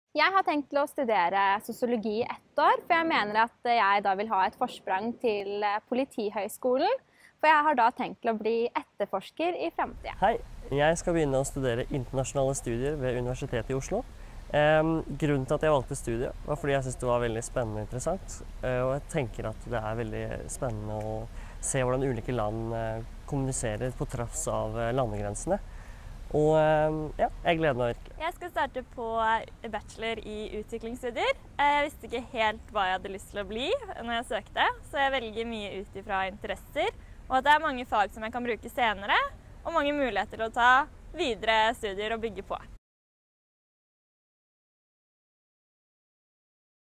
Jeg har tenkt til å studere sosiologi i 1 år, for jeg mener at jeg da vil ha et forsprang til Politihøgskolen. For jeg har da tenkt til å bli etterforsker i fremtiden. Hei, jeg skal begynne å studere internasjonale studier ved Universitetet i Oslo. Grunnen til at jeg valgte studiet var fordi jeg synes det var veldig spennende og interessant. Og jeg tenker at det er veldig spennende å se hvordan ulike land kommuniserer på trass av landegrensene. Og ja, jeg gleder meg virkelig. Jeg skal starte på bachelor i utviklingsstudier. Jeg visste ikke helt hva jeg hadde lyst til å bli når jeg søkte, så jeg velger mye ut ifra interesser. Og at det er mange fag som jeg kan bruke senere, og mange muligheter til å ta videre studier og bygge på.